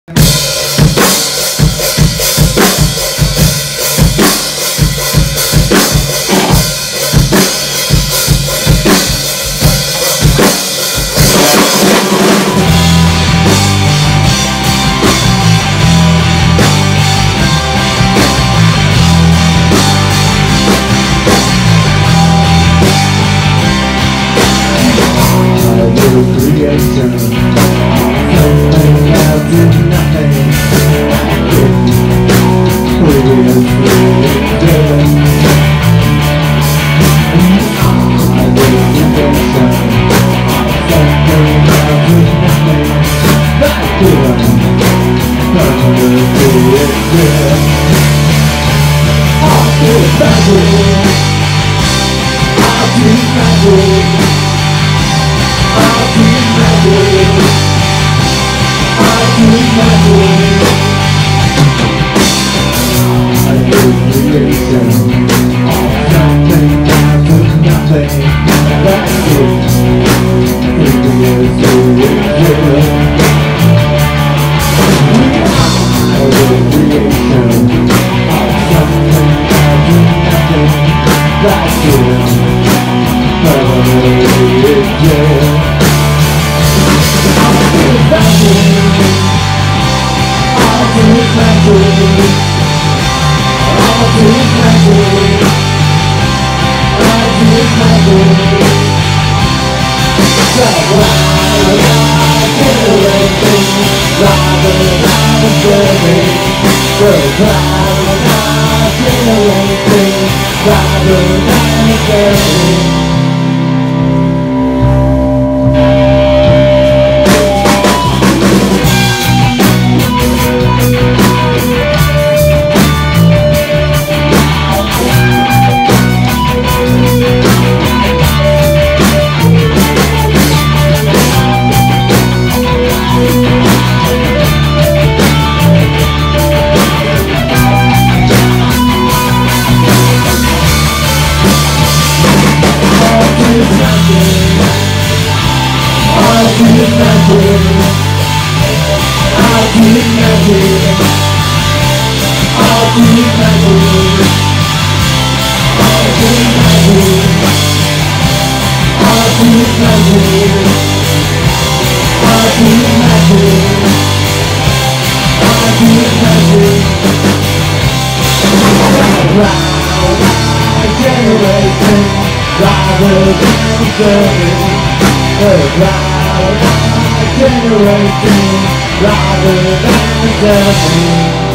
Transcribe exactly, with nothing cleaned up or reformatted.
Creation, something out of nothing. We are created. I will creation, something out of nothing. That feeling, something created. I feel magic. I feel magic. I feel magic. I feel magic. I feel creation of something out of nothing. That's it. Thinking is so ridiculous. I feel creation of something out of nothing. That's it. Ridiculous. I'll do it magic. I'll do it magic. I'll do it magic. I'll do it magic. So loud, loud, generating, rather than observing. So loud, loud, generating, rather than observing. I'll do it magic. I'll do it magic. I'll do it magic. I'll do it magic. I'll do it magic. I'll do it magic. I'll do it magic. Round, generating, rather than observing. Round, generating, rather than observing.